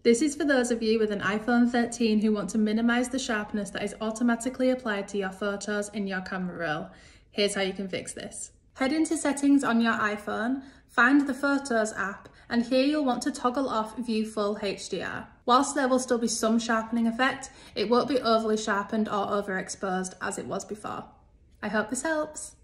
This is for those of you with an iPhone 13 who want to minimize the sharpness that is automatically applied to your photos in your camera roll. Here's how you can fix this. Head into settings on your iPhone, find the Photos app, and here you'll want to toggle off View Full HDR. Whilst there will still be some sharpening effect, it won't be overly sharpened or overexposed as it was before. I hope this helps.